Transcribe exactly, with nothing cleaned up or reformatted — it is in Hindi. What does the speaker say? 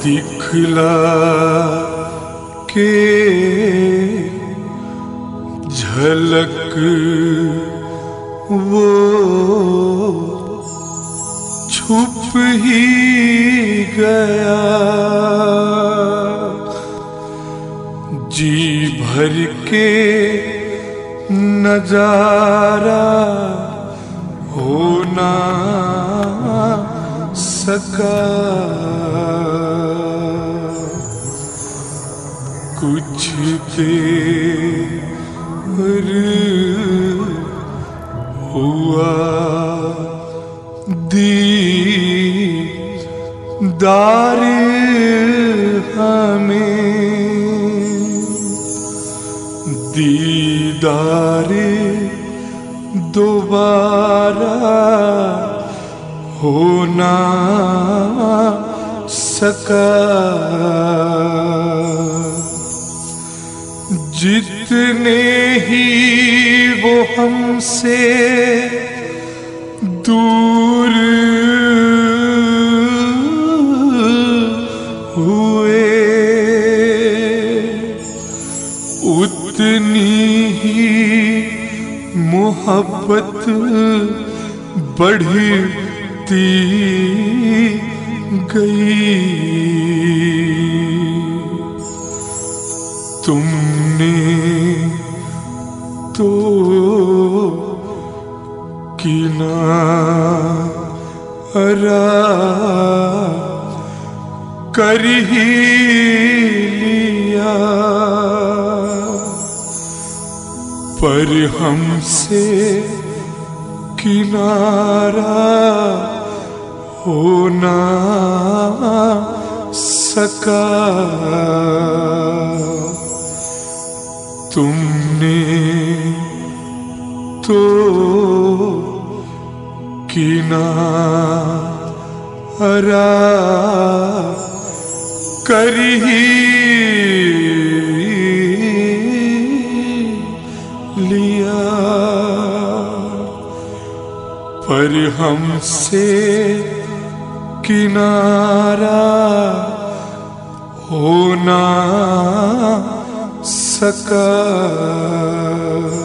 दिखला के झलक वो छुप ही गया। जी भर के नजारा हो ना सका। कुछ देर हुआ दीदार हमें, दीदार दोबारा हो ना सका। जितने ही वो हमसे दूर हुए, उतनी ही मोहब्बत बढ़ती गई। तुमने तो किनारा कर ही लिया, पर हमसे किनारा हो ना सका। तुमने तो किनारा कर ही लिया, पर हमसे किनारा हो ना सका।